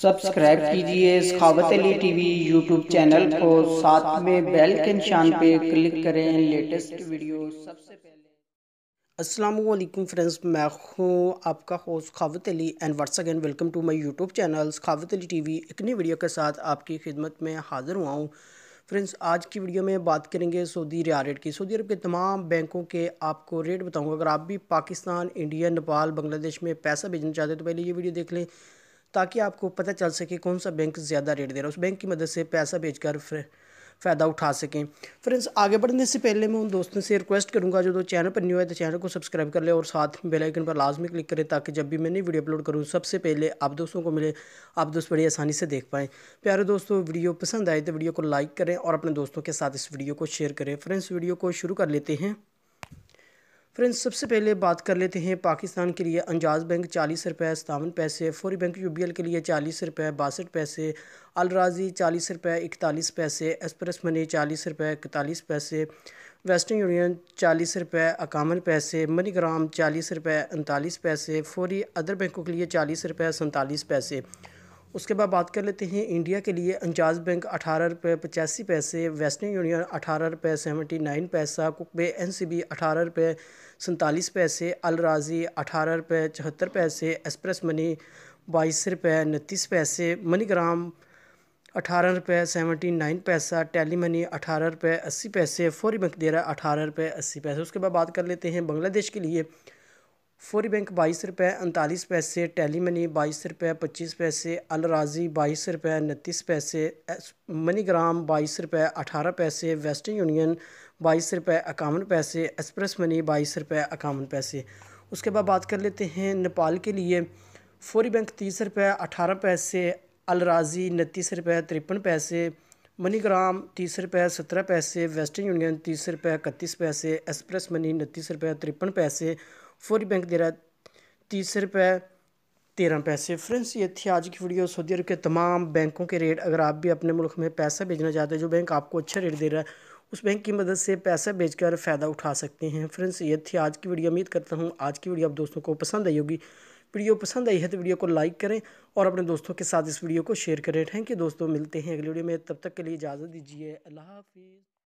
Subscribe کیجئے Sakhawat Ali T V YouTube channel کو، ساتھ میں بیل کے نشان پہ کلک کریں لیٹسٹ ویڈیو سب سے پہلے۔ السلام علیکم فرینڈز، میں ہوں آپ کا host Sakhawat Ali and once again welcome to my YouTube channel Sakhawat Ali T وی۔ ایک نئی ویڈیو کے ساتھ آپ کی خدمت میں حاضر ہوا ہوں۔ فرینڈز، آج کی ویڈیو میں بات کریں گے سعودی ریال ریٹ کی۔ سعودی عرب کے تمام بینکوں کے آپ کو ریٹ بتاؤں گا۔ اگر آپ بھی پاکستان، انڈیا، نیپال، بنگلہ دیش میں پیسہ بھیجنا چاہتے ہیں تو پہلے یہ ویڈیو دیکھ لیں تاکہ آپ کو پتہ چل سکے کون سا بینک زیادہ ریٹ دے رہا ہے، اس بینک کی مدد سے پیسہ بھیج کر فائدہ اٹھا سکیں۔ فرینڈز، آگے بڑھنے سے پہلے میں ان دوستوں سے ریکویسٹ کروں گا جو چینل پر نیو ہے تو چینل کو سبسکرائب کر لیں اور ساتھ بیل آئیکن پر لازمی کلک کریں تاکہ جب بھی میں نئی ویڈیو اپلوڈ کروں سب سے پہلے آپ دوستوں کو ملے، آپ دوست بڑی آسانی سے دیکھ پائیں۔ پیارے دوستوں، ویڈیو پسند آئے تو ویڈیو کو لائک کریں اور اپنے دوستوں کے ساتھ اس ویڈیو کو شیئر کریں۔ فرینڈز، ویڈیو کو شروع کر لیتے ہیں۔ فرینڈز، سب سے پہلے بات کر لیتے ہیں پاکستان کے لیے انجاز بینک 40 روپے 57 پیسے، فوری بینک یو بی ایل کے لیے 40 روپے 62 پیسے، الراضی 40 روپے 41 پیسے، ایکسپریس منی 40 روپے 41 پیسے، ویسٹرن یونین 40 روپے 51 پیسے، منی گرام 40 روپے 39 پیسے، فوری ادر بینکوں کے لیے 40 روپے 47 پیسے۔ اس کے بعد بات کر لیتے ہیں انڈیا کے لیے انجاز بینک 18 روپے 85 پیسے، ویسٹرن یونین 18 روپے 79 پیسہ، کوک بے این سی بی 18 روپے 47 پیسے، الراضی 18 روپے 74 پیسے، ایکسپریس منی 22 روپے 29 پیسے، منی گرام 18 روپے 79 پیسہ، ٹیلی منی 18 روپے 80 پیسے، فوری بینک دے رہا ہے 18 روپے 80 پیسے۔ اس کے بعد بات کر لیتے ہیں بنگلہ دیش کے لیے فوری بینک 22 روپے 39 پیسے، ٹیلی منی 22 روپے 25 پیسے، الراضی 22 روپے 29 پیسے، منی گرام 22 روپے 18 پیسے، ویسٹرن یونین 22 روپے 51 پیسے، ایکسپریس منی 22 روپے 51 پیسے۔ اس کے بعد بات کر لیتے ہیں نیپال کے لیے فوری بینک 30 روپے 18 پیسے، الراضی 29 روپے 53 پیسے، منی گرام 30 روپے 17 پیسے، ویسٹرن یونین 30 روپے 31 پیسے، ایکسپریس منی 29 روپے 53 پیسے، فوری بینک دے رہا ہے 30 روپے 13 پیسے۔ فرینڈز، یہ تھی آج کی ویڈیو سعودی عرب کے تمام بینکوں کے ریٹ۔ اگر آپ بھی اپنے ملک میں پیسہ بھیجنا چاہتے ہیں جو بینک آپ کو اچھا ریٹ دے رہا ہے اس بینک کی مدد سے پیسہ بھیج کر فائدہ اٹھا سکتے ہیں۔ فرینڈز، یہ تھی آج کی ویڈیو۔ امید کرتا ہوں آج کی ویڈیو آپ دوستوں کو پسند آئی ہوگی۔ ویڈیو پسند آئی ہے تو ویڈیو کو لائک کریں اور اپنے دوستوں کے ساتھ اس ویڈیو کو شیئر کریں۔ تھینک یو دوستوں، ملتے ہیں اگلی ویڈیو میں، تب تک کے لیے اجازت دیجیے، اللہ حافظ۔